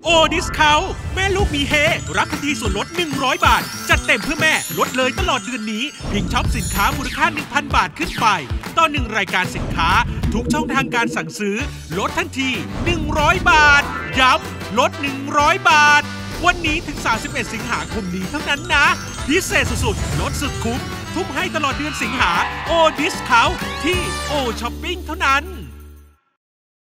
โอดิสคาวแม่ลูกมีเฮรับทันทีส่วนลด100 บาทจัดเต็มเพื่อแม่ลดเลยตลอดเดือนนี้เพียงช็อปสินค้ามูลค่า 1,000 บาทขึ้นไปต่อ1รายการสินค้าทุกช่องทางการสั่งซื้อลดทันที100 บาทย้ำลด100 บาทวันนี้ถึง31สิงหาคมนี้เท่านั้นนะพิเศษสุดๆลดสุดคุ้มทุ่มให้ตลอดเดือนสิงหาโอดิสคาวที่โอช้อปปิ้งเท่านั้น